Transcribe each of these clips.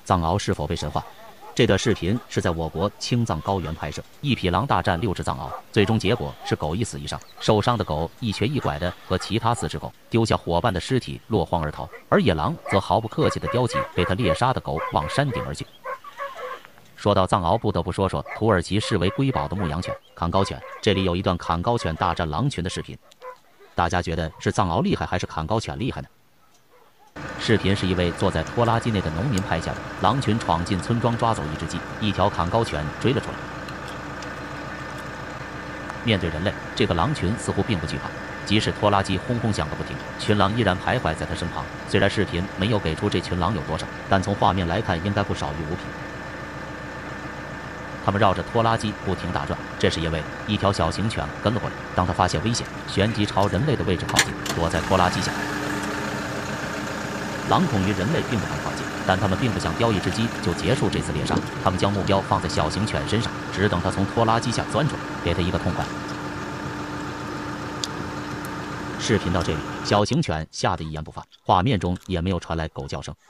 藏獒是否被神化？这段视频是在我国青藏高原拍摄，一匹狼大战6只藏獒，最终结果是狗一死一伤。受伤的狗一瘸一拐的和其他4只狗丢下伙伴的尸体落荒而逃，而野狼则毫不客气地叼起被他猎杀的狗往山顶而去。说到藏獒，不得不说说土耳其视为瑰宝的牧羊犬坎高犬。这里有一段坎高犬大战狼群的视频，大家觉得是藏獒厉害还是坎高犬厉害呢？视频是一位坐在拖拉机内的农民拍下的，狼群闯进村庄抓走一只鸡，一条坎高犬追了出来。面对人类，这个狼群似乎并不惧怕，即使拖拉机轰轰响个不停，群狼依然徘徊在他身旁。虽然视频没有给出这群狼有多少，但从画面来看，应该不少于5匹。他们绕着拖拉机不停打转，这是因为一条小型犬跟了过来。当他发现危险，旋即朝人类的位置靠近，躲在拖拉机下。狼恐于人类并不敢靠近，但他们并不想叼一只鸡就结束这次猎杀。他们将目标放在小型犬身上，只等它从拖拉机下钻出来，给它一个痛快。视频到这里，小型犬吓得一言不发，画面中也没有传来狗叫声。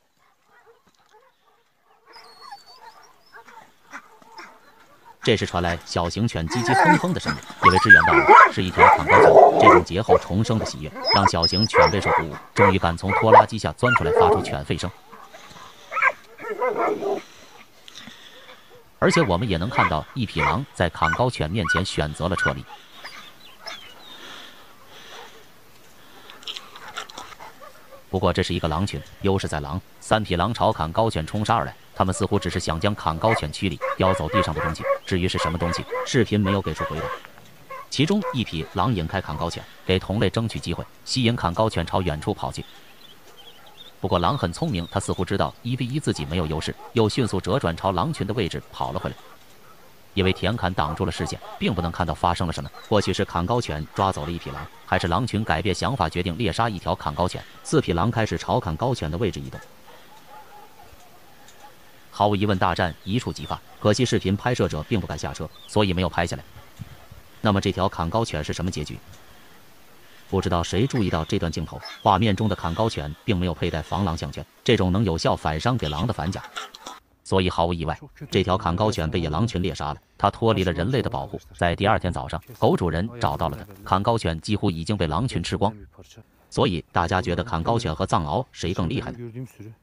这时传来小型犬唧唧哼哼的声音，因为支援到了，是一条坎高犬。这种劫后重生的喜悦，让小型犬备受鼓舞，终于敢从拖拉机下钻出来，发出犬吠声。而且我们也能看到，一匹狼在坎高犬面前选择了撤离。不过这是一个狼群，优势在狼。3匹狼朝坎高犬冲杀而来，他们似乎只是想将坎高犬驱离，叼走地上的东西。至于是什么东西，视频没有给出回答。其中一匹狼引开坎高犬，给同类争取机会，吸引坎高犬朝远处跑去。不过狼很聪明，他似乎知道1v1自己没有优势，又迅速折转朝狼群的位置跑了回来。因为田坎挡住了视线，并不能看到发生了什么。或许是坎高犬抓走了一匹狼，还是狼群改变想法，决定猎杀一条坎高犬。4匹狼开始朝坎高犬的位置移动。毫无疑问，大战一触即发。可惜视频拍摄者并不敢下车，所以没有拍下来。那么这条坎高犬是什么结局？不知道谁注意到这段镜头，画面中的坎高犬并没有佩戴防狼项圈，这种能有效反伤给狼的反甲。所以毫无意外，这条坎高犬被野狼群猎杀了。它脱离了人类的保护。在第2天早上，狗主人找到了它，坎高犬几乎已经被狼群吃光。所以大家觉得坎高犬和藏獒谁更厉害呢？